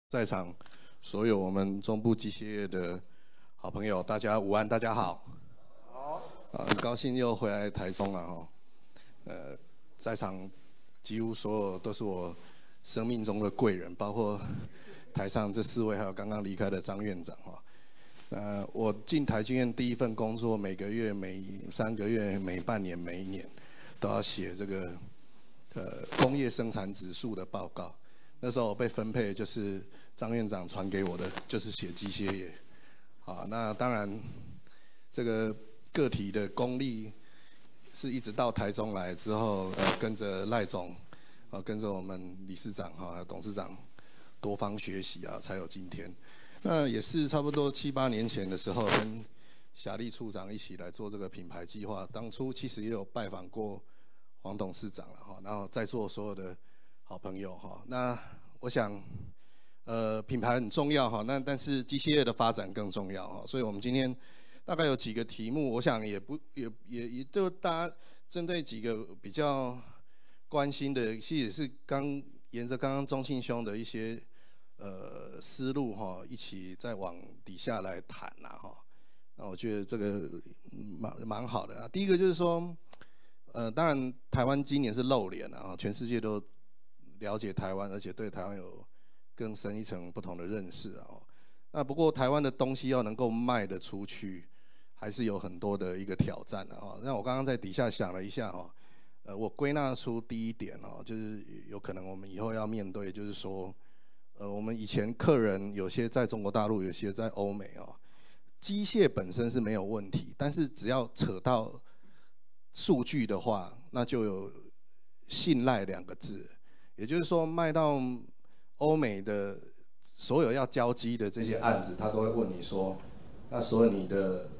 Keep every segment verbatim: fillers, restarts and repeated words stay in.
在场所有我们中部机械业的好朋友，大家午安，大家好。好。啊，很高兴又回来台中了哈。呃，在场几乎所有都是我生命中的贵人，包括台上这四位，还有刚刚离开的张院长哈。呃，我进台积院第一份工作，每个月、每三个月、每半年、每一年都要写这个呃工业生产指数的报告。那时候我被分配就是张院长传给我的，就是写机械业。啊，那当然这个个体的功力是一直到台中来之后，呃，跟着赖总，啊，跟着我们理事长哈、董事长多方学习啊，才有今天。那也是差不多七八年前的时候，跟霞立处长一起来做这个品牌计划。当初其实也有拜访过黄董事长了哈，然后在座所有的好朋友哈。那我想，呃，品牌很重要哈，那但是机械业的发展更重要哈。所以我们今天大概有几个题目，我想也不也也也就大家针对几个比较关心的，其实也是刚沿着刚刚钟庆兄的一些呃思路哈，一起再往底下来谈啦哈。那我觉得这个蛮蛮好的啊。第一个就是说，呃，当然台湾今年是露脸了啊，全世界都了解台湾，而且对台湾有更深一层不同的认识啊。那不过台湾的东西要能够卖得出去，还是有很多的一个挑战的啊。那我刚刚在底下想了一下哦，呃，我归纳出第一点哦，就是有可能我们以后要面对，就是说，呃，我们以前客人有些在中国大陆，有些在欧美哦，机械本身是没有问题，但是只要扯到数据的话，那就有信赖两个字。也就是说，卖到欧美的所有要交机的这些案子，他都会问你说，那所有你的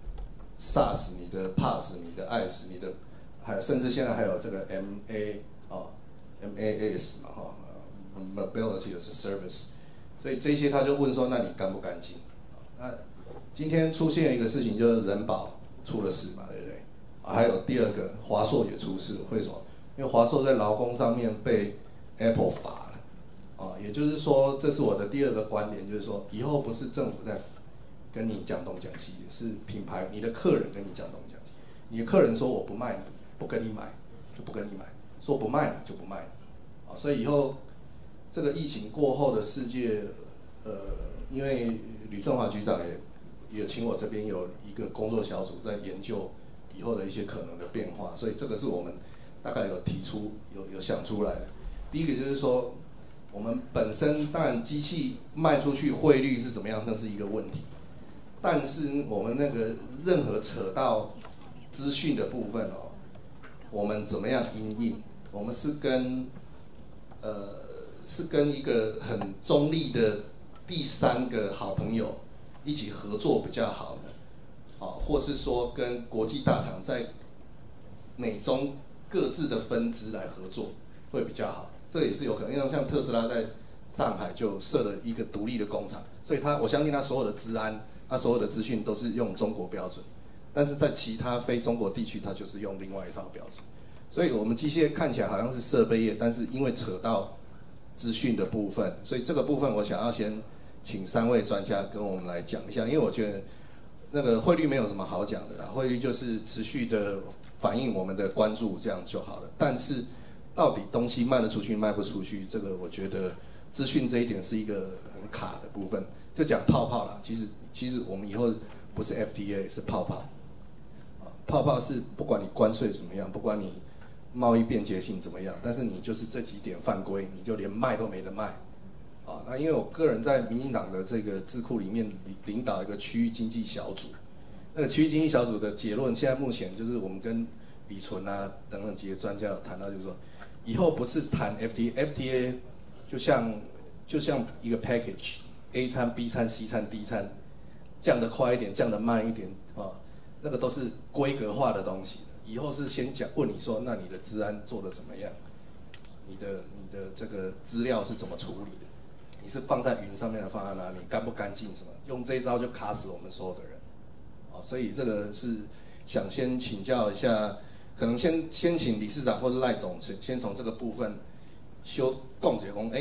SaaS、你的 PaaS、你的 I S、你的，还有甚至现在还有这个 M A 哦 M A S 嘛哈 ，Mobility as a Service， 所以这些他就问说，那你干不干净？那今天出现一个事情，就是人保出了事嘛，对不对？还有第二个，华硕也出事，为什么？因为华硕在劳工上面被 Apple 罚了，啊，也就是说，这是我的第二个观点，就是说，以后不是政府在跟你讲东讲西，是品牌，你的客人跟你讲东讲西。你的客人说我不卖你，不跟你买，就不跟你买；说不卖你就不卖你，啊，所以以后这个疫情过后的世界，呃，因为吕正华局长也也请我这边有一个工作小组在研究以后的一些可能的变化，所以这个是我们大概有提出、有有想出来的。第一个就是说，我们本身当然机器卖出去汇率是怎么样，这是一个问题。但是我们那个任何扯到资讯的部分哦，我们怎么样因应？我们是跟呃是跟一个很中立的第三个好朋友一起合作比较好呢，啊，或是说跟国际大厂在美中各自的分支来合作会比较好。这也是有可能，因为像特斯拉在上海就设了一个独立的工厂，所以他我相信他所有的资安，他所有的资讯都是用中国标准，但是在其他非中国地区，他就是用另外一套标准。所以我们机械看起来好像是设备业，但是因为扯到资讯的部分，所以这个部分我想要先请三位专家跟我们来讲一下，因为我觉得那个汇率没有什么好讲的啦，汇率就是持续的反映我们的关注，这样就好了。但是到底东西卖得出去卖不出去，这个我觉得资讯这一点是一个很卡的部分。就讲泡泡啦，其实其实我们以后不是 F T A 是泡泡，啊，泡泡是不管你关税怎么样，不管你贸易便捷性怎么样，但是你就是这几点犯规，你就连卖都没得卖，啊，那因为我个人在民进党的这个智库里面领导一个区域经济小组，那个区域经济小组的结论，现在目前就是我们跟李纯啊等等几个专家有谈到，就是说。以后不是谈 F T A，F T A 就像就像一个 package，A 餐、B 餐、C 餐、D 餐，降得快一点，降得慢一点啊，那个都是规格化的东西。以后是先讲问你说，那你的治安做得怎么样？你的你的这个资料是怎么处理的？你是放在云上面的，放在哪里？干不干净？什么？用这一招就卡死我们所有的人。啊，所以这个是想先请教一下。可能先先请理事长或者赖总先先从这个部分修共解工，哎，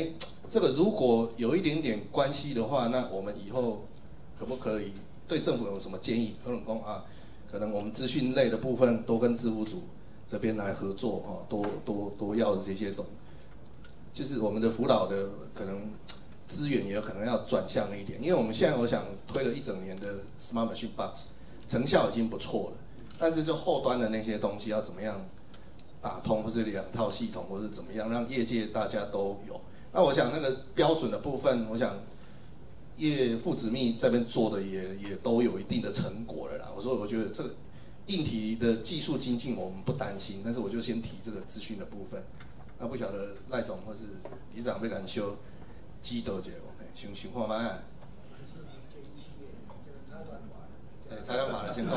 这个如果有一点点关系的话，那我们以后可不可以对政府有什么建议？可能讲啊，可能我们资讯类的部分多跟制服组这边来合作啊，多多多要这些东，就是我们的辅导的可能资源也有可能要转向一点，因为我们现在我想推了一整年的 Smart Machine Box， 成效已经不错了，但是就后端的那些东西要怎么样打通，或是两套系统，或是怎么样让业界大家都有。那我想那个标准的部分，我想业父子密这边做的也也都有一定的成果了啦。我说我觉得这个硬体的技术精进我们不担心，但是我就先提这个资讯的部分。那不晓得赖总或是李长要敢修基德节，想想看卖。对，材料码了先够。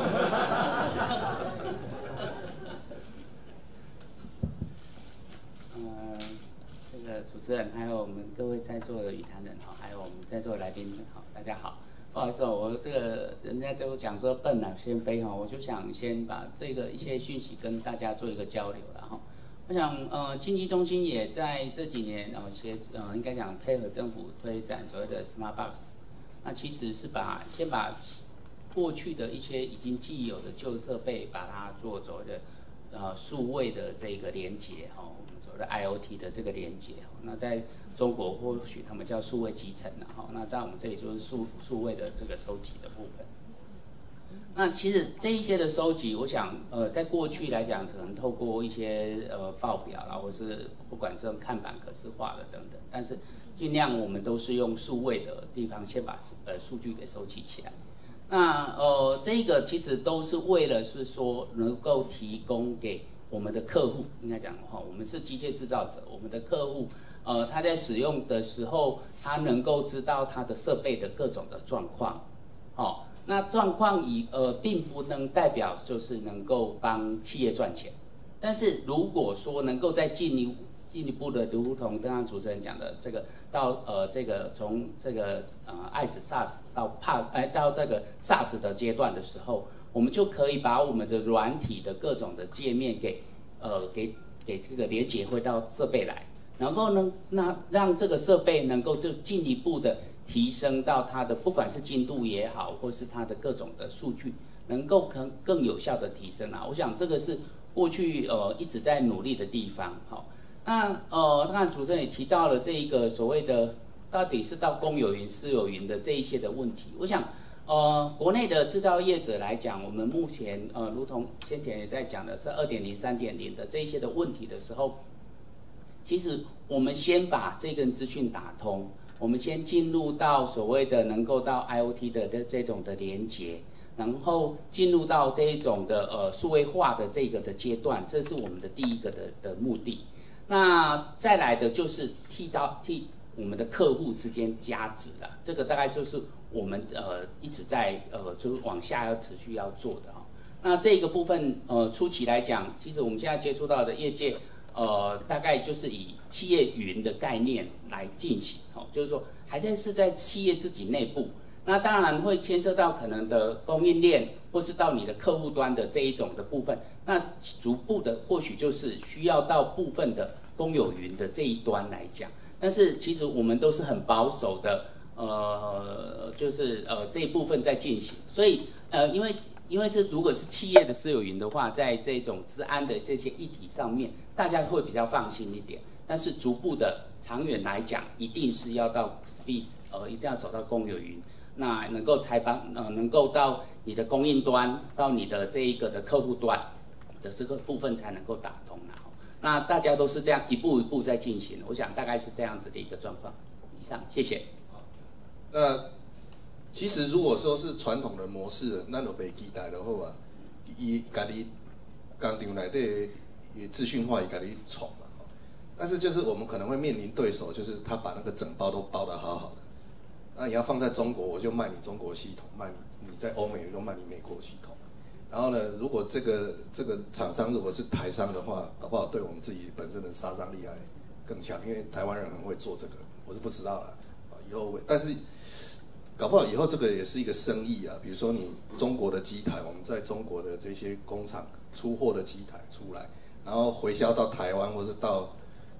呃，这个主持人，还有我们各位在座的语坛人哈，还有我们在座的来宾好，大家好。不好意思哦，我这个人家就讲说笨啊先飞哈，我就想先把这个一些讯息跟大家做一个交流了哈。我想呃，经济中心也在这几年呃协呃应该讲配合政府推展所谓的 Smart Box， 那其实是把先把过去的一些已经既有的旧设备，把它做所谓的呃数位的这个连接哈。的 I O T 的这个连接，那在中国或许他们叫数位集成了哈，那在我们这里就是数数位的这个收集的部分。那其实这一些的收集，我想呃，在过去来讲，可能透过一些呃报表啦，或是不管是用看板可视化的等等，但是尽量我们都是用数位的地方先把呃数据给收集起来。那呃，这个其实都是为了是说能够提供给我们的客户，应该讲哈，我们是机械制造者，我们的客户，呃，他在使用的时候，他能够知道他的设备的各种的状况，哦，那状况以呃，并不能代表就是能够帮企业赚钱，但是如果说能够再进一进一步的，如同刚刚主持人讲的，这个到呃这个从这个呃 I S SaaS 到 P A S 哎到这个 SaaS 的阶段的时候。我们就可以把我们的软体的各种的界面给，呃，给给这个连接回到设备来，然后呢，那让这个设备能够就进一步的提升到它的不管是精度也好，或是它的各种的数据，能够更更有效的提升啊。我想这个是过去呃一直在努力的地方。好，那呃，当然主持人也提到了这一个所谓的到底是到公有云、私有云的这一些的问题，我想。呃，国内的制造业者来讲，我们目前呃，如同先前也在讲的这二点零、三点零的这一些的问题的时候，其实我们先把这根资讯打通，我们先进入到所谓的能够到 I O T 的的这种的连接，然后进入到这一种的呃数位化的这个的阶段，这是我们的第一个的的目的。那再来的就是替到替我们的客户之间加值了，这个大概就是。我们呃一直在呃就是往下要持续要做的哈、哦，那这个部分呃初期来讲，其实我们现在接触到的业界呃大概就是以企业云的概念来进行，哦，就是说还在是在企业自己内部，那当然会牵涉到可能的供应链或是到你的客户端的这一种的部分，那逐步的或许就是需要到部分的公有云的这一端来讲，但是其实我们都是很保守的。呃，就是呃这一部分在进行，所以呃，因为因为是如果是企业的私有云的话，在这种治安的这些议题上面，大家会比较放心一点。但是逐步的长远来讲，一定是要到 speed， 呃，一定要走到公有云，那能够才帮呃能够到你的供应端，到你的这一个的客户端的这个部分才能够打通了。那大家都是这样一步一步在进行，我想大概是这样子的一个状况。以上，谢谢。 那其实如果说是传统的模式，咱就袂期待就好啊。伊家己工厂内底也资讯化，伊家己创嘛。但是就是我们可能会面临对手，就是他把那个整包都包得好好的。那你要放在中国，我就卖你中国系统；卖你你在欧美，我就卖你美国系统。然后呢，如果这个这个厂商如果是台商的话，搞不好对我们自己本身的杀伤力还更强，因为台湾人很会做这个，我是不知道啦。以后会，但是。搞不好以后这个也是一个生意啊，比如说你中国的机台，我们在中国的这些工厂出货的机台出来，然后回销到台湾或是到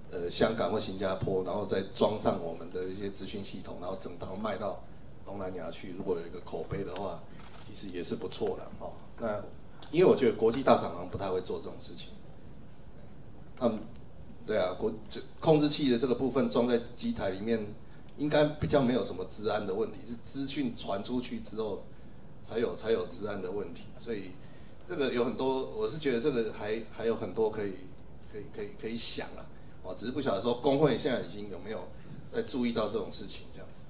呃香港或新加坡，然后再装上我们的一些资讯系统，然后整套卖到东南亚去。如果有一个口碑的话，其实也是不错的哦。那因为我觉得国际大厂行不太会做这种事情，他们对啊，国就控制器的这个部分装在机台里面，应该比较没有什么治安的问题，是资讯传出去之后才有才有治安的问题，所以这个有很多，我是觉得这个还还有很多可以可以可以可以想啊，哦，只是不晓得说工会现在已经有没有在注意到这种事情这样子。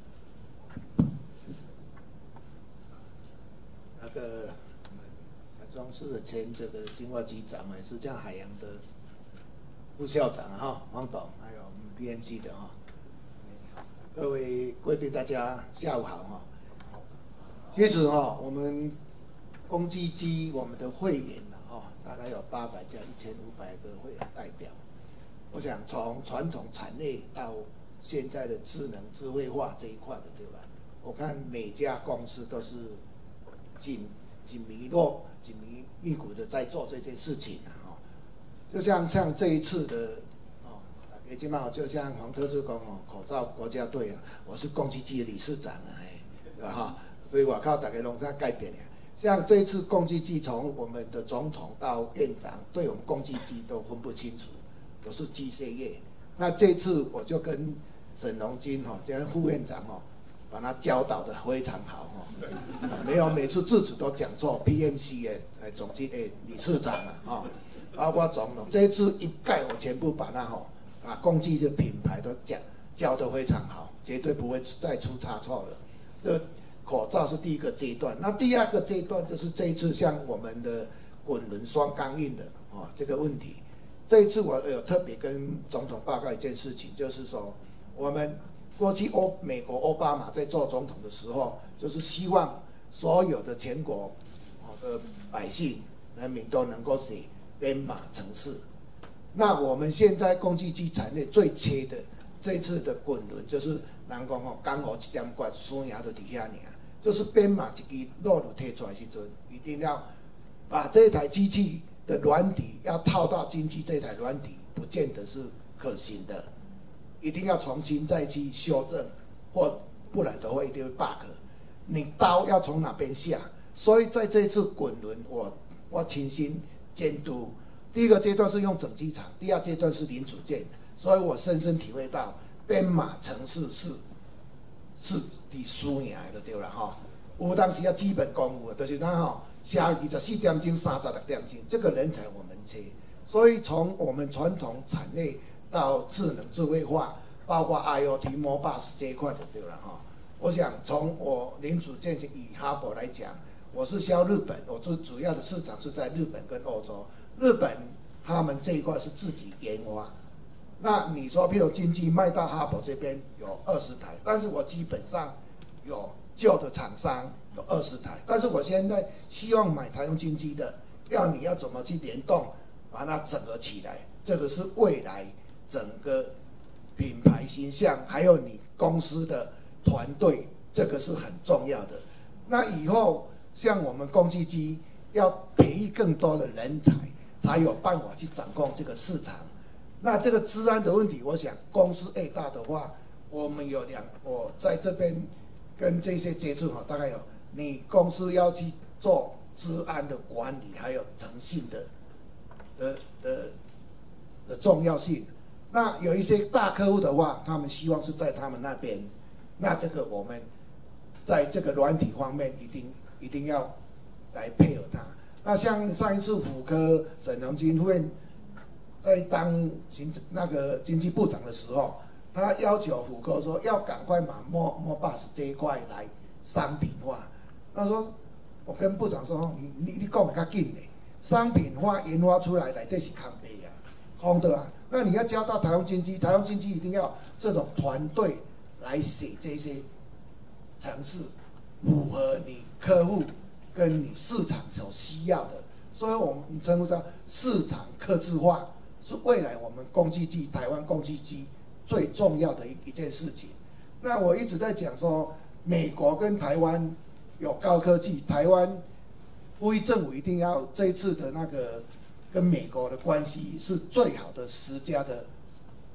那个台中市的前这个经贸局长也是这样海洋的副校长啊哈，黄董，还有我们 B M G 的哈，各位贵宾大家下午好哈。其实哈，我们公积机我们的会员呢哈，大概有八百家，一千五百个会员代表。我想从传统产业到现在的智能智慧化这一块的，对吧？我看每家公司都是紧紧密络、紧密密鼓的在做这件事情啊，哈。就像像这一次的哦，也起码就像黄特助讲哦，口罩国家队啊，我是公积金的理事长啊，哎，对吧哈？所以我靠大家拢在改变呀。像这一次公积金从我们的总统到院长，对我们公积金都分不清楚，都是机械业。那这次我就跟沈荣金哈，这样副院长哈，把他教导的非常好哈，没有每次字词都讲错 ，P M C 的总经诶理事长啊哈，包括总统，这一次一概我全部把它哈，把公积金的品牌都讲教得非常好，绝对不会再出差错了。这口罩是第一个阶段，那第二个阶段就是这一次像我们的滚轮双钢印的啊这个问题。这一次我有特别跟总统报告一件事情，就是说我们过去欧美国奥巴马在做总统的时候，就是希望所有的全国的百姓人民都能够写编码程式。那我们现在公积金产业最缺的，这一次的滚轮就是人讲吼，刚好一点管输赢就伫遐尔，就是编码一支落入摕出来时阵，一定要把这台机器的软体要套到经济这台软体，不见得是可行的，一定要重新再去修正，或不然的话一定会 bug。你刀要从哪边下？所以在这一次滚轮，我我亲心监督。第一个阶段是用整机厂，第二阶段是零组件，所以我深深体会到编码程式是是伫输赢的就对了哈。有当时要基本功夫，就是咱吼。下二十四点钟、三十六点钟，这个人才我们缺。所以从我们传统产业到智能智慧化，包括 I O T、Mobile 这一块就对了哈。我想从我零组件以哈勃来讲，我是销日本，我最主要的市场是在日本跟欧洲。日本他们这一块是自己研发。那你说，譬如经济卖到哈勃这边有二十台，但是我基本上有旧的厂商。有二十台，但是我现在希望买台中经济的，要你要怎么去联动，把它整合起来，这个是未来整个品牌形象，还有你公司的团队，这个是很重要的。那以后像我们公积金要培育更多的人才，才有办法去掌控这个市场。那这个治安的问题，我想公司越大的话，我们有两，我在这边跟这些接触哈，大概有。你公司要去做治安的管理，还有诚信的的的的重要性。那有一些大客户的话，他们希望是在他们那边，那这个我们在这个软体方面一定一定要来配合他。那像上一次虎科沈荣金会在当行那个经济部长的时候，他要求虎科说要赶快把 Mobile 这一块来商品化。他说：“我跟部长说，你你你讲的较紧嘞，商品化研发出来内底是康培啊，空的啊。那你要交到台湾经济，台湾经济一定要这种团队来写这些程式，符合你客户跟你市场所需要的。所以我们称呼叫市场客制化，是未来我们公积金台湾公积金最重要的一一件事情。那我一直在讲说，美国跟台湾。”有高科技，台湾呼吁政府一定要这一次的那个跟美国的关系是最好的十家的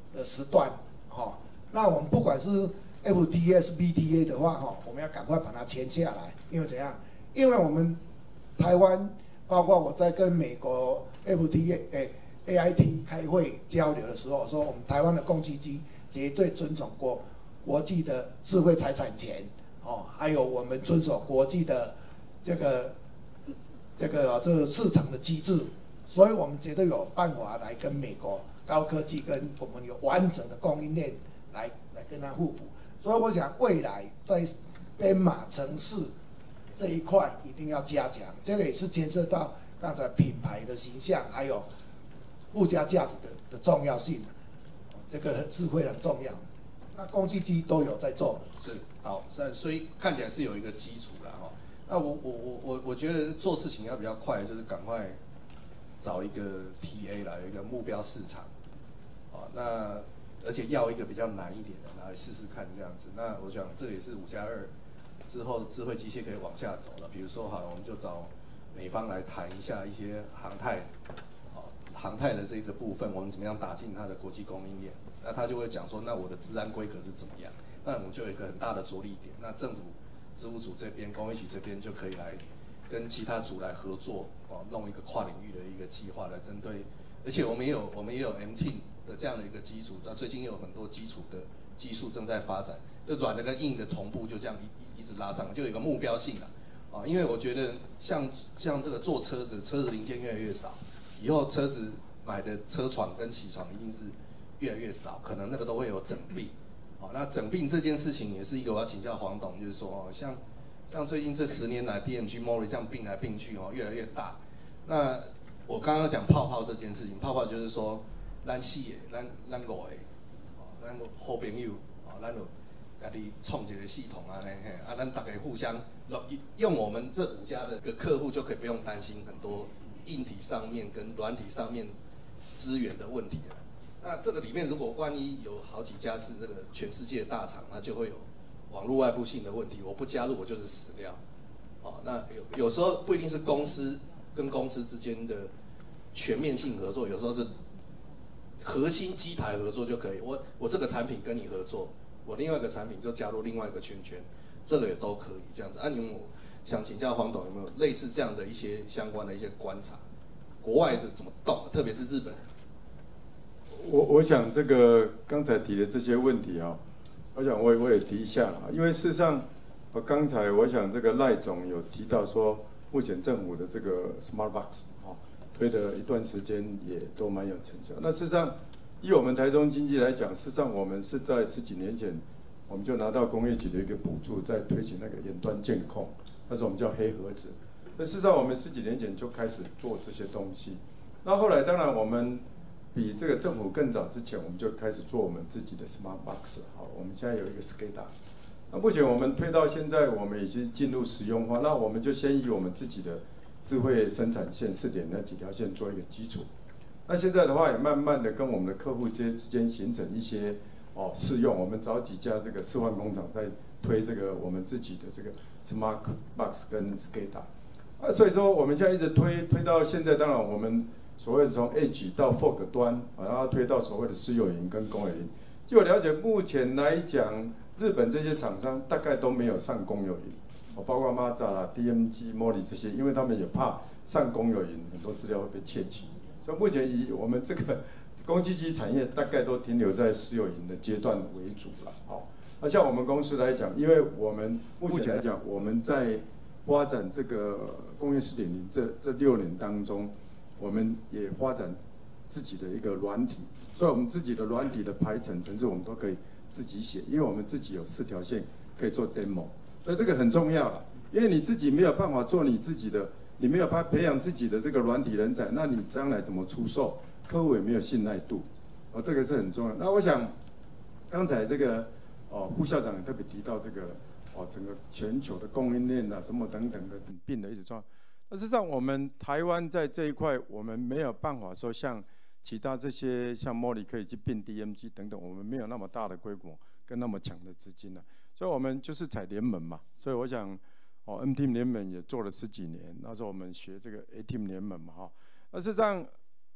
的时段，哈，那我们不管是 F T A 是 B T A 的话，哈，我们要赶快把它签下来，因为怎样？因为我们台湾，包括我在跟美国 F T A 诶 A I T 开会交流的时候，说我们台湾的公积金绝对遵守国国际的智慧财产权，哦，还有我们遵守国际的这个这个这个市场的机制，所以我们绝对有办法来跟美国高科技跟我们有完整的供应链来来跟它互补。所以我想未来在编码城市这一块一定要加强，这个也是牵涉到刚才品牌的形象，还有附加价值的的重要性，这个是非常重要。那公积金都有在做。 是好，所以看起来是有一个基础啦哈。那我我我我我觉得做事情要比较快，就是赶快找一个 T A 来，有一个目标市场，啊，那而且要一个比较难一点的拿来试试看这样子。那我想这也是五加二之后智慧机械可以往下走了。比如说好，我们就找美方来谈一下一些航太，啊，航太的这个部分，我们怎么样打进它的国际供应链？那他就会讲说，那我的治安规格是怎么样？那我们就有一个很大的着力点。那政府事务组这边、工业局这边就可以来跟其他组来合作，哦，弄一个跨领域的一个计划来针对。而且我们也有我们也有 M T 的这样的一个基础，那最近也有很多基础的技术正在发展，就软的跟硬的同步，就这样一一直拉上，就有一个目标性了。啊，因为我觉得像像这个做车子，车子零件越来越少，以后车子买的车床跟铣床一定是越来越少，可能那个都会有整并。好，那整并这件事情也是一个我要请教黄董，就是说哦，像像最近这十年来 D M G Mori 这样并来并去哦，越来越大。那我刚刚讲泡泡这件事情，泡泡就是说，咱四个，咱咱五个，哦，咱好朋友，哦，咱就家己创一个系统啊，嘿，啊，咱大家互相用我们这五家的个客户就可以不用担心很多硬体上面跟软体上面资源的问题了。那这个里面如果万一有好几家是这个全世界的大厂，那就会有网络外部性的问题。我不加入，我就是死掉。哦，那有有时候不一定是公司跟公司之间的全面性合作，有时候是核心机台合作就可以。我我这个产品跟你合作，我另外一个产品就加入另外一个圈圈，这个也都可以这样子。啊，你们想请教黄董有没有类似这样的一些相关的一些观察？国外的怎么动，特别是日本人。 我我想这个刚才提的这些问题啊，我想我也我也提一下啊，因为事实上，我刚才我想这个赖总有提到说，目前政府的这个 Smart Box 啊，推了一段时间也都蛮有成效。那事实上，以我们台中经济来讲，事实上我们是在十几年前，我们就拿到工业局的一个补助，在推行那个远端监控，那时候我们叫黑盒子。那事实上我们十几年前就开始做这些东西。那后来当然我们比这个政府更早之前，我们就开始做我们自己的 Smart Box。好，我们现在有一个 SCADA。那目前我们推到现在，我们已经进入实用化。那我们就先以我们自己的智慧生产线四点那几条线做一个基础。那现在的话，也慢慢的跟我们的客户之间形成一些哦试用。我们找几家这个示范工厂在推这个我们自己的这个 Smart Box 跟 SCADA。啊，所以说我们现在一直推推到现在，当然我们所谓的从 Edge 到 Fog 端，然后推到所谓的私有云跟公有云。据我了解，目前来讲，日本这些厂商大概都没有上公有云，哦，包括 Mazda 啦、D M G、Mori 这些，因为他们也怕上公有云，很多资料会被窃取。所以目前以我们这个公积金产业，大概都停留在私有云的阶段为主了。哦，那像我们公司来讲，因为我们目前来讲，我们在发展这个工业 四点零 这这六年当中，我们也发展自己的一个软体，所以我们自己的软体的排程程式我们都可以自己写，因为我们自己有四条线可以做 demo， 所以这个很重要了。因为你自己没有办法做你自己的，你没有办法培养自己的这个软体人才，那你将来怎么出售？客户也没有信赖度，哦，这个是很重要。那我想，刚才这个哦，副校长也特别提到这个哦，整个全球的供应链啊，什么等等的并的一直状况。那事实上，我们台湾在这一块，我们没有办法说像其他这些像莫里可以去并 D M G 等等，我们没有那么大的规模跟那么强的资金了，所以我们就是采联盟嘛。所以我想，哦 ，N Team 联盟也做了十几年，那时候我们学这个 A Team 联盟嘛，哈。那事实上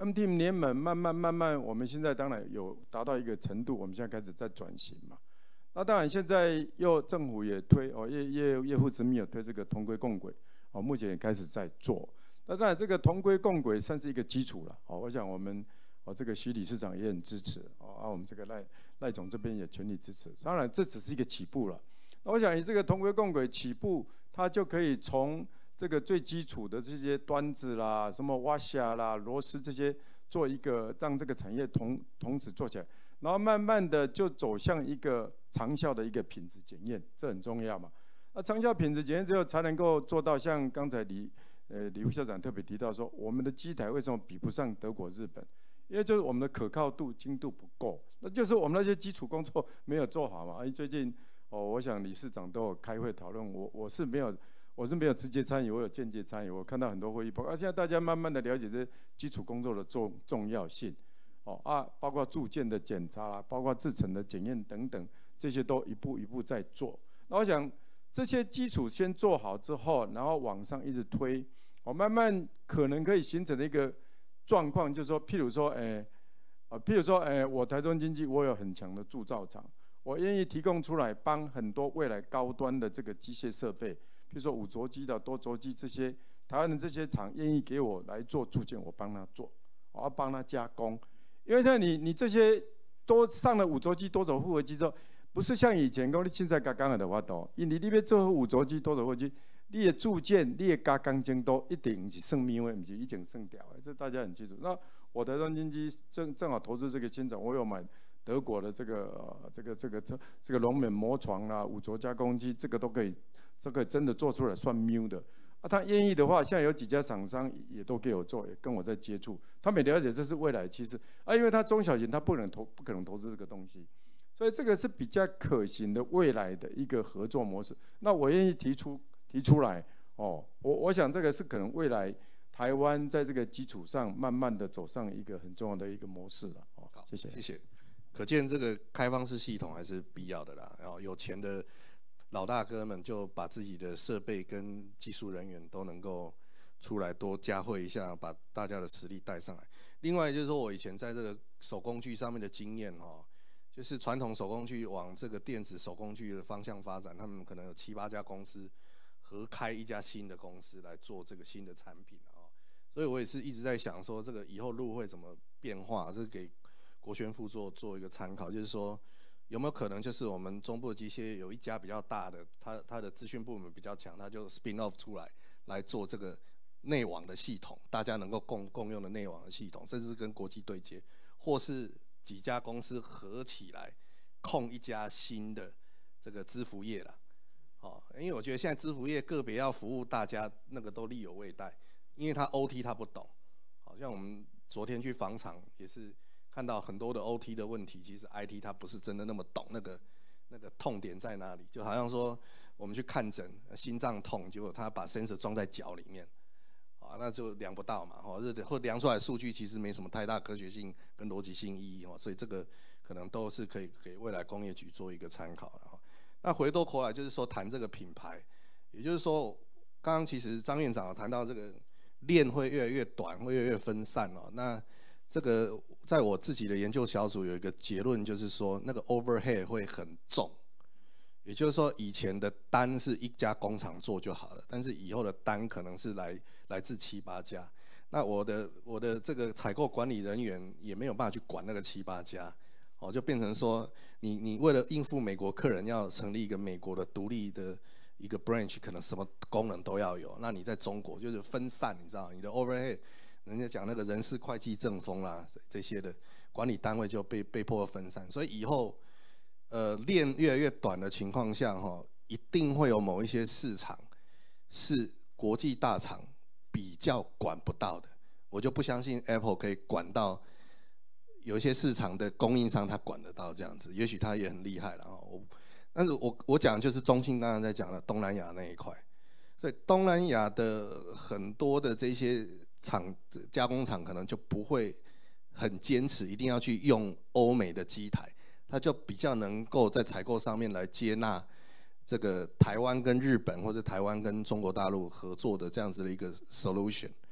M Team 联盟慢慢慢慢，我们现在当然有达到一个程度，我们现在开始在转型嘛。那当然现在又政府也推哦，业业业护执秘有推这个同规共轨，哦，目前也开始在做。那当然这个同规共轨算是一个基础了，哦，我想我们哦这个徐理事长也很支持，哦，啊我们这个赖赖总这边也全力支持。当然这只是一个起步了。那我想以这个同规共轨起步，它就可以从这个最基础的这些端子啦、什么挖下啦、螺丝这些，做一个让这个产业同同时做起来，然后慢慢的就走向一个长效的一个品质检验，这很重要嘛。那长效品质检验之后，才能够做到像刚才李呃李副校长特别提到说，我们的机台为什么比不上德国、日本？因为就是我们的可靠度、精度不够，那就是我们那些基础工作没有做好嘛。最近哦，我想理事长都有开会讨论，我我是没有。我是没有直接参与，我有间接参与。我看到很多会议报告，现在大家慢慢的了解这基础工作的重重要性，哦啊，包括铸件的检查啦，包括制程的检验等等，这些都一步一步在做。那我想这些基础先做好之后，然后往上一直推，哦，慢慢可能可以形成的一个状况，就是说，譬如说，诶，啊，譬如说，诶，我台中经济我有很强的铸造厂，我愿意提供出来帮很多未来高端的这个机械设备。比如说五轴机的、多轴机这些，台湾的这些厂愿意给我来做铸件，我帮他做，我要帮他加工。因为像你你这些都上了五轴机、多轴复合机之后，不是像以前讲你凊彩加工的话多，因为你要做五轴机、多轴复合机，你的铸件、你的加工精度一定是算秒的，不是以前算掉的，这大家很清楚。那我台中经济正正好投资这个新厂，我有买德国的这个、呃、这个这个这这个龙美磨床啊、五轴加工机，这个都可以。这个真的做出来算喵的啊！他愿意的话，现在有几家厂商也都给我做，也跟我在接触。他们也了解这是未来趋势啊，因为他中小型他不能投，不可能投资这个东西，所以这个是比较可行的未来的一个合作模式。那我愿意提出提出来哦，我我想这个是可能未来台湾在这个基础上慢慢的走上一个很重要的一个模式了。哦，谢谢， 谢谢。可见这个开放式系统还是必要的啦。然后有钱的老大哥们就把自己的设备跟技术人员都能够出来多加惠一下，把大家的实力带上来。另外就是说我以前在这个手工具上面的经验哦，就是传统手工具往这个电子手工具的方向发展，他们可能有七八家公司合开一家新的公司来做这个新的产品哦。所以我也是一直在想说，这个以后路会怎么变化，这给国宣副做做一个参考，就是说。有没有可能就是我们中部的机械有一家比较大的，它它的资讯部门比较强，它就 spin off 出来来做这个内网的系统，大家能够共共用的内网的系统，甚至是跟国际对接，或是几家公司合起来控一家新的这个支服业啦。哦，因为我觉得现在支服业个别要服务大家，那个都力有未逮，因为他 O T 他不懂，好像我们昨天去访厂也是。看到很多的 O T 的问题，其实 I T 它不是真的那么懂那个那个痛点在哪里，就好像说我们去看诊心脏痛，结果他把 sensor 装在脚里面，啊，那就量不到嘛，或或量出来的数据其实没什么太大科学性跟逻辑性意义哦，所以这个可能都是可以给未来工业局做一个参考了。那回过头来就是说谈这个品牌，也就是说刚刚其实张院长有谈到这个链会越来越短，会越来越分散哦，那。这个在我自己的研究小组有一个结论，就是说那个 overhead 会很重，也就是说以前的单是一家工厂做就好了，但是以后的单可能是来来自七八家。那我的我的这个采购管理人员也没有办法去管那个七八家，哦，就变成说你你为了应付美国客人，要成立一个美国的独立的一个 branch， 可能什么功能都要有。那你在中国就是分散，你知道，你的 overhead。人家讲那个人事会计政风啦，这些的管理单位就被被迫分散，所以以后呃链越来越短的情况下，哈，一定会有某一些市场是国际大厂比较管不到的。我就不相信 Apple 可以管到有一些市场的供应商，他管得到这样子，也许他也很厉害了哦。我但是我我讲就是中兴刚刚在讲的东南亚那一块，所以东南亚的很多的这些。厂加工厂可能就不会很坚持一定要去用欧美的机台，它就比较能够在采购上面来接纳这个台湾跟日本或者台湾跟中国大陆合作的这样子的一个 solution。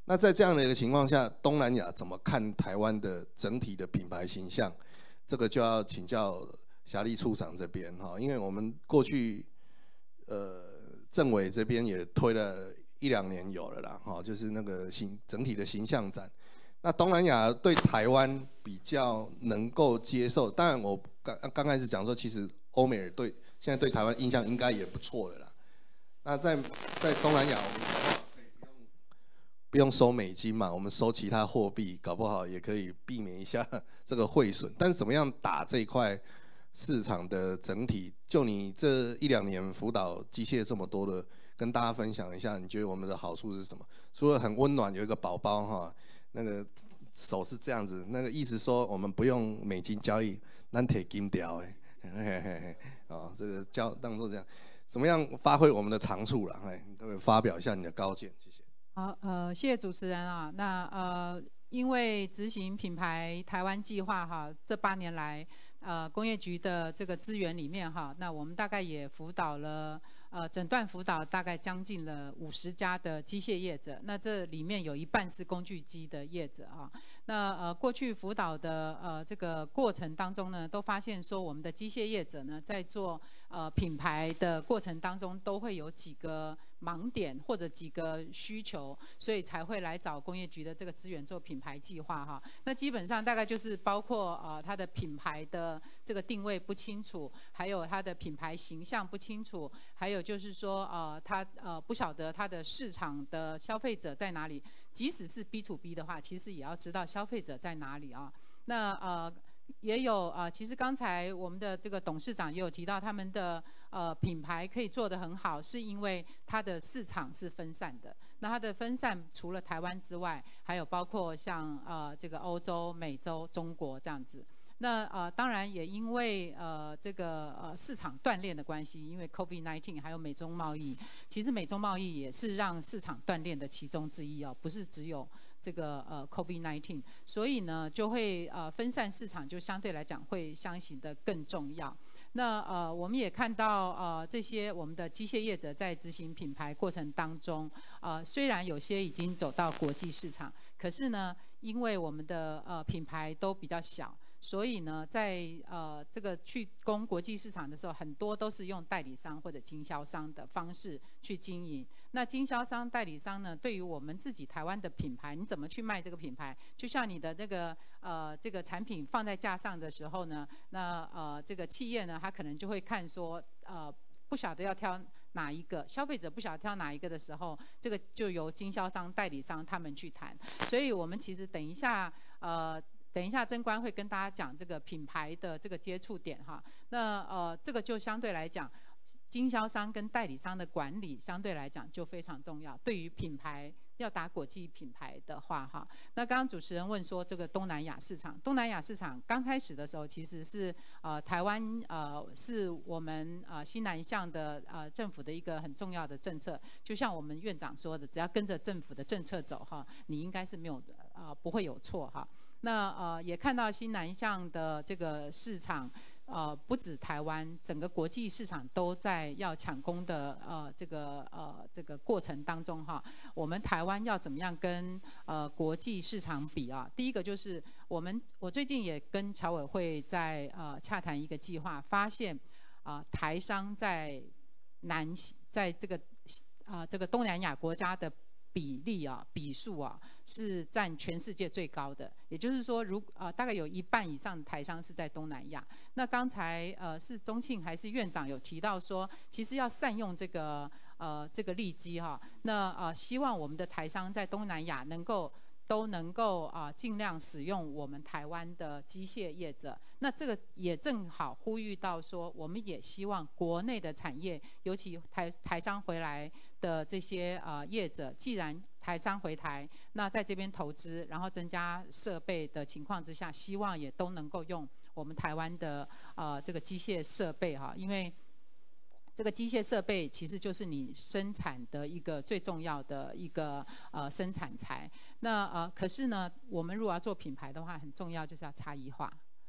那在这样的一个情况下，东南亚怎么看台湾的整体的品牌形象？这个就要请教霞丽处长这边哈，因为我们过去呃政委这边也推了一两年有了啦，哈，就是那个形整体的形象展。那东南亚对台湾比较能够接受，当然我刚刚开始讲说，其实欧美人对现在对台湾印象应该也不错的啦。那在在东南亚，我们可以不用不用收美金嘛，我们收其他货币，搞不好也可以避免一下这个汇损。但是怎么样打这一块市场的整体？就你这一两年辅导机械这么多的，跟大家分享一下，你觉得我们的好处是什么？除了很温暖，有一个宝宝哈。那个手是这样子，那个意思说我们不用美金交易，咱摕金条哎，嘿嘿嘿，哦，这个交当做这样，怎么样发挥我们的长处了？哎，各位发表一下你的高见，谢谢。 好，呃，谢谢主持人啊。那呃，因为执行品牌台湾计划哈，这八年来，呃，工业局的这个资源里面哈，那我们大概也辅导了。呃，诊断辅导大概将近了五十家的机械业者，那这里面有一半是工具机的业者啊。那呃，过去辅导的呃这个过程当中呢，都发现说我们的机械业者呢，在做呃品牌的过程当中，都会有几个盲点或者几个需求，所以才会来找工业局的这个资源做品牌计划哈。那基本上大概就是包括呃它的品牌的这个定位不清楚，还有它的品牌形象不清楚，还有就是说呃它呃不晓得它的市场的消费者在哪里。即使是 B to B 的话，其实也要知道消费者在哪里啊。那呃也有啊、呃，其实刚才我们的这个董事长也有提到，他们的呃品牌可以做得很好，是因为它的市场是分散的。那它的分散除了台湾之外，还有包括像呃这个欧洲、美洲、中国这样子。那呃当然也因为呃这个呃市场断裂的关系，因为 COVID 十九 还有美中贸易，其实美中贸易也是让市场断裂的其中之一哦，不是只有这个呃 COVID 十九， 所以呢就会呃分散市场，就相对来讲会相形的更重要。那呃我们也看到呃这些我们的机械业者在执行品牌过程当中，呃虽然有些已经走到国际市场，可是呢因为我们的呃品牌都比较小。所以呢，在呃这个去攻国际市场的时候，很多都是用代理商或者经销商的方式去经营。那经销商、代理商呢，对于我们自己台湾的品牌，你怎么去卖这个品牌？就像你的那个呃这个产品放在架上的时候呢，那呃这个企业呢，他可能就会看说呃不晓得要挑哪一个，消费者不晓得挑哪一个的时候，这个就由经销商、代理商他们去谈。所以我们其实等一下呃。等一下，曾官会跟大家讲这个品牌的这个接触点哈。那呃，这个就相对来讲，经销商跟代理商的管理相对来讲就非常重要。对于品牌要打国际品牌的话哈，那刚刚主持人问说这个东南亚市场，东南亚市场刚开始的时候其实是呃台湾呃是我们呃西南向的呃政府的一个很重要的政策。就像我们院长说的，只要跟着政府的政策走哈，你应该是没有呃不会有错哈。那呃也看到新南向的这个市场，呃不止台湾，整个国际市场都在要抢攻的呃这个呃这个过程当中哈，我们台湾要怎么样跟呃国际市场比啊？第一个就是我们我最近也跟侨委会在呃洽谈一个计划，发现啊、呃、台商在南在这个啊、呃、这个东南亚国家的比例啊，比数啊，是占全世界最高的。也就是说，如呃大概有一半以上的台商是在东南亚。那刚才呃是宗庆还是院长有提到说，其实要善用这个呃这个利基哈。那呃希望我们的台商在东南亚能够都能够啊、呃、尽量使用我们台湾的机械业者。那这个也正好呼吁到说，我们也希望国内的产业，尤其台台商回来的这些呃业者，既然台商回台，那在这边投资，然后增加设备的情况之下，希望也都能够用我们台湾的呃这个机械设备哈，因为这个机械设备其实就是你生产的一个最重要的一个呃生产材。那呃可是呢，我们如果要做品牌的话，很重要就是要差异化。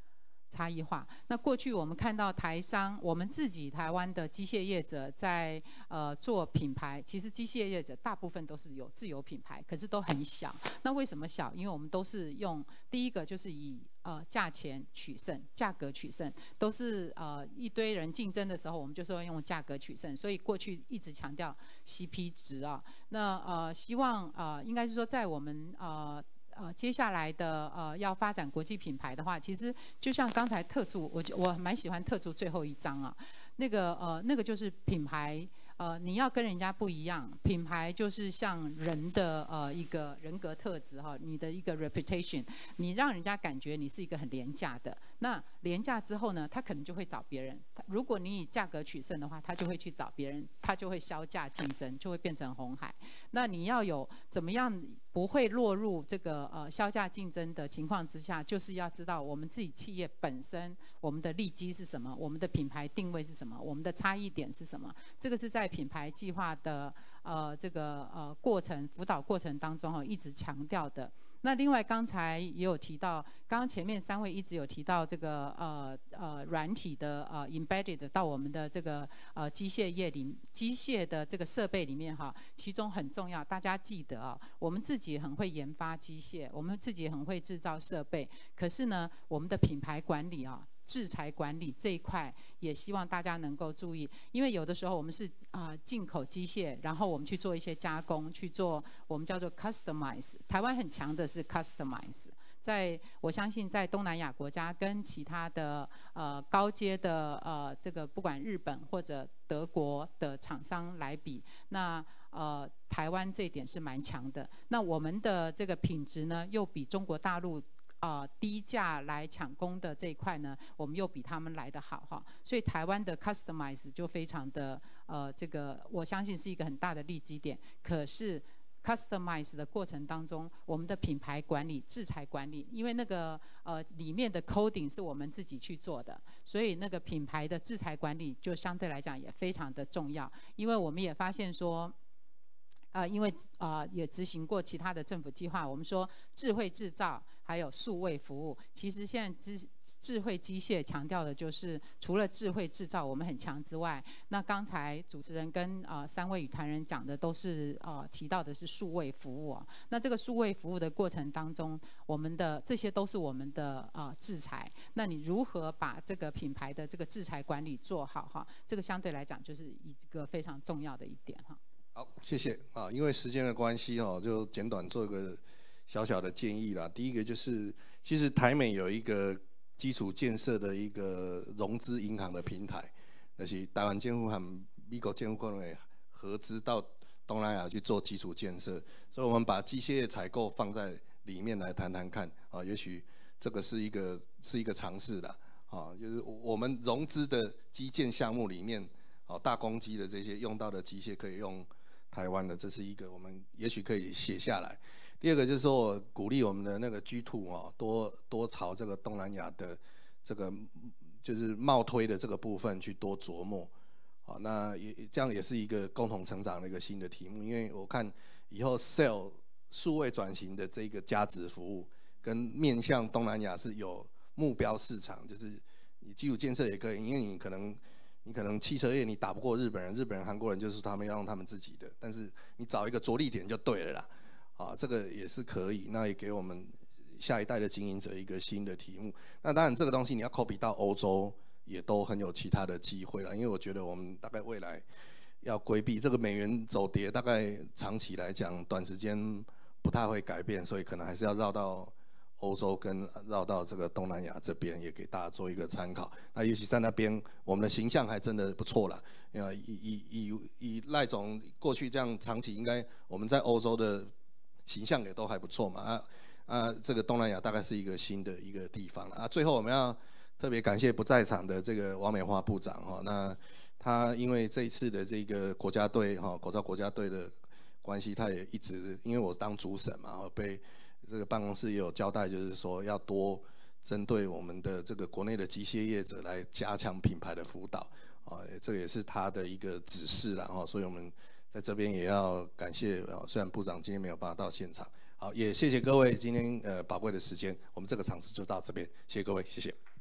差异化。那过去我们看到台商，我们自己台湾的机械业者在呃做品牌，其实机械业者大部分都是有自有品牌，可是都很小。那为什么小？因为我们都是用第一个就是以呃价钱取胜，价格取胜，都是呃一堆人竞争的时候，我们就说用价格取胜。所以过去一直强调 C P 值啊。那呃希望呃应该是说在我们呃。呃，接下来的呃要发展国际品牌的话，其实就像刚才特助，我我蛮喜欢特助最后一章啊，那个呃那个就是品牌，呃你要跟人家不一样，品牌就是像人的呃一个人格特质哈，你的一个 reputation， 你让人家感觉你是一个很廉价的，那廉价之后呢，他可能就会找别人，如果你以价格取胜的话，他就会去找别人，他就会销价竞争，就会变成红海。那你要有怎么样？不会落入这个呃销价竞争的情况之下，就是要知道我们自己企业本身我们的利基是什么，我们的品牌定位是什么，我们的差异点是什么。这个是在品牌计划的呃这个呃过程辅导过程当中哈、哦、一直强调的。那另外刚才也有提到，刚刚前面三位一直有提到这个呃呃软体的呃 embedded 到我们的这个呃机械业里机械的这个设备里面哈，其中很重要，大家记得啊，我们自己很会研发机械，我们自己很会制造设备，可是呢，我们的品牌管理啊。制裁管理这一块也希望大家能够注意，因为有的时候我们是啊、呃、进口机械，然后我们去做一些加工，去做我们叫做 customize。台湾很强的是 customize， 在我相信在东南亚国家跟其他的呃高阶的呃这个不管日本或者德国的厂商来比，那呃台湾这一点是蛮强的。那我们的这个品质呢，又比中国大陆。呃，低价来抢攻的这一块呢，我们又比他们来得好哈，所以台湾的 customize 就非常的呃，这个我相信是一个很大的利基点。可是 customize 的过程当中，我们的品牌管理、制裁管理，因为那个呃里面的 coding 是我们自己去做的，所以那个品牌的制裁管理就相对来讲也非常的重要，因为我们也发现说。呃，因为呃也执行过其他的政府计划，我们说智慧制造还有数位服务，其实现在智智慧机械强调的就是除了智慧制造我们很强之外，那刚才主持人跟呃三位与谈人讲的都是呃提到的是数位服务啊，那这个数位服务的过程当中，我们的这些都是我们的呃制裁，那你如何把这个品牌的这个制裁管理做好哈？这个相对来讲就是一个非常重要的一点哈。 好，谢谢啊。因为时间的关系哦，就简短做一个小小的建议啦。第一个就是，其实台美有一个基础建设的一个融资银行的平台，就是台湾政府和美国政府可能会合资到东南亚去做基础建设，所以我们把机械采购放在里面来谈谈看啊，也许这个是一个是一个尝试啦啊，就是我们融资的基建项目里面，哦，大公机的这些用到的机械可以用。台湾的，这是一个我们也许可以写下来。第二个就是说我鼓励我们的那个 G 二 哦，多多朝这个东南亚的这个就是贸推的这个部分去多琢磨。好，那也这样也是一个共同成长的一个新的题目，因为我看以后 sell 数位转型的这个价值服务跟面向东南亚是有目标市场，就是你基础建设也可以，因为你可能。你可能汽车业你打不过日本人，日本人、韩国人就是他们要用他们自己的，但是你找一个着力点就对了啦，啊，这个也是可以，那也给我们下一代的经营者一个新的题目。那当然这个东西你要 copy 到欧洲，也都很有其他的机会了，因为我觉得我们大概未来要规避这个美元走跌，大概长期来讲短时间不太会改变，所以可能还是要绕到。欧洲跟绕到这个东南亚这边，也给大家做一个参考。那尤其在那边，我们的形象还真的不错啦。呃，以以以以赖总过去这样长期，应该我们在欧洲的形象也都还不错嘛。啊啊，这个东南亚大概是一个新的一个地方了啊。最后我们要特别感谢不在场的这个王美花部长哈。那他因为这一次的这个国家队哈，口罩国家队的关系，他也一直因为我当主审嘛，被。这个办公室也有交代，就是说要多针对我们的这个国内的机械业者来加强品牌的辅导啊，这个也是他的一个指示啦哈，所以我们在这边也要感谢啊，虽然部长今天没有办法到现场，好，也谢谢各位今天呃宝贵的时间，我们这个场次就到这边，谢谢各位，谢谢。